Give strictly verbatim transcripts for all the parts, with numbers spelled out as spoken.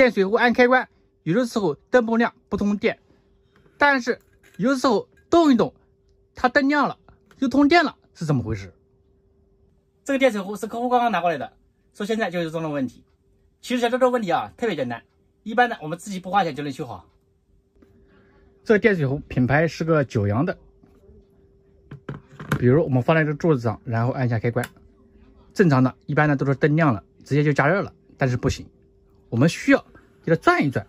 电水壶按开关，有的时候灯不亮不通电，但是有的时候动一动，它灯亮了又通电了，是怎么回事？这个电水壶是客户刚刚拿过来的，说现在就有这种问题。其实像这种问题啊，特别简单，一般的我们自己不花钱就能修好。这个电水壶品牌是个九阳的，比如我们放在这个柱子上，然后按下开关，正常的一般的都是灯亮了，直接就加热了，但是不行，我们需要给它转一转，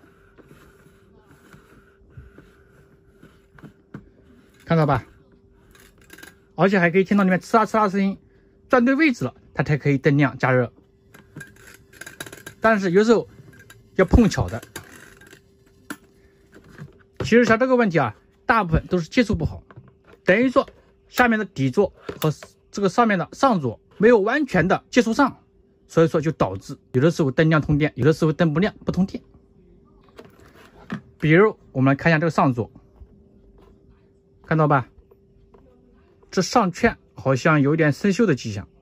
看到吧？而且还可以听到里面呲啦呲啦声音，转对位置了，它才可以灯亮加热。但是有时候要碰巧的。其实像这个问题啊，大部分都是接触不好，等于说下面的底座和这个上面的上座没有完全的接触上，所以说就导致有的时候灯亮通电，有的时候灯不亮不通电。比如我们来看一下这个上座，看到吧？这上圈好像有点生锈的迹象，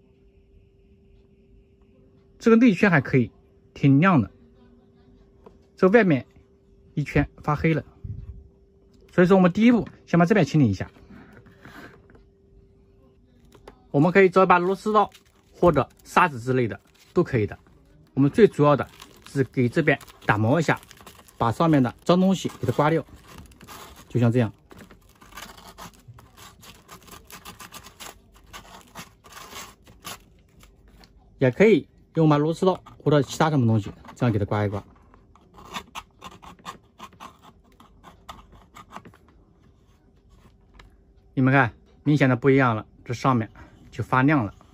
这个内圈还可以，挺亮的，这外面一圈发黑了。所以说我们第一步先把这边清理一下，我们可以找一把螺丝刀或者砂纸之类的都可以的。我们最主要的是给这边打磨一下，把上面的脏东西给它刮掉，就像这样。也可以用把螺丝刀或者其他什么东西这样给它刮一刮。你们看，明显的不一样了，这上面就发亮了。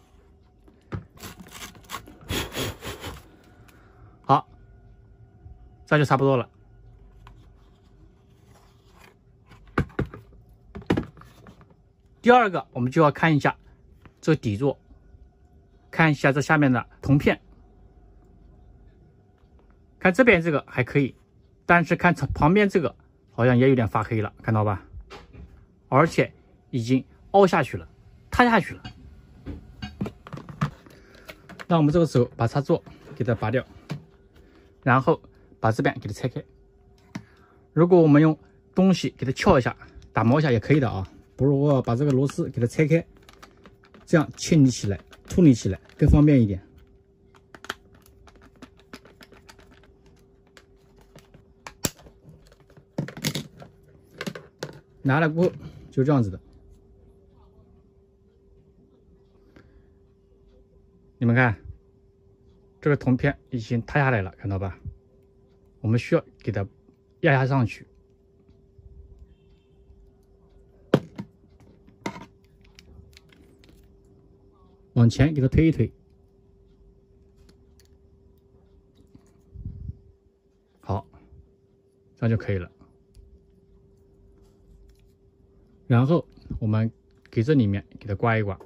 好，这就差不多了。第二个，我们就要看一下这个底座，看一下这下面的铜片。看这边这个还可以，但是看旁边这个好像也有点发黑了，看到吧？而且已经凹下去了，塌下去了。那我们这个时候把插座给它拔掉，然后把这边给它拆开。如果我们用东西给它撬一下、打磨一下也可以的啊。不如我把这个螺丝给它拆开，这样清理起来、处理起来更方便一点。拿来过后就这样子的。你们看，这个铜片已经塌下来了，看到吧？我们需要给它压压上去。往前给它推一推，好，这样就可以了。然后我们给这里面给它刮一刮。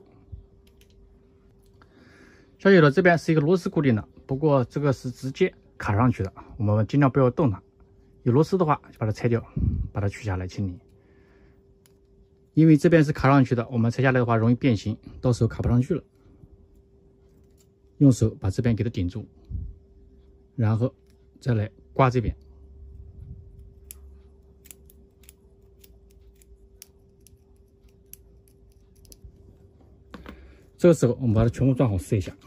小友的这边是一个螺丝固定的，不过这个是直接卡上去的，我们尽量不要动它。有螺丝的话就把它拆掉，把它取下来清理。因为这边是卡上去的，我们拆下来的话容易变形，到时候卡不上去了。用手把这边给它顶住，然后再来刮这边。这个时候我们把它全部转好试一下。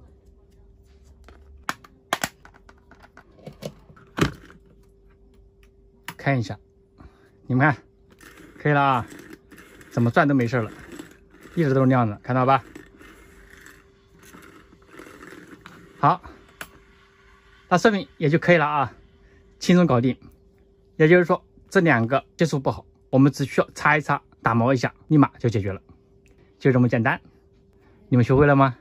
看一下，你们看，可以了啊，怎么转都没事了，一直都是亮的，看到吧？好，那说明也就可以了啊，轻松搞定。也就是说，这两个接触不好，我们只需要擦一擦、打磨一下，立马就解决了，就这么简单。你们学会了吗？